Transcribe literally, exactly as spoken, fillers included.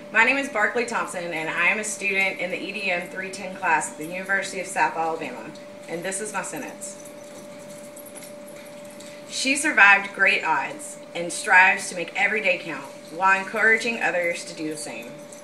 My name is Barclay Thompson, and I am a student in the E D M three ten class at the University of South Alabama, and this is my sentence. She survived great odds and strives to make every day count while encouraging others to do the same.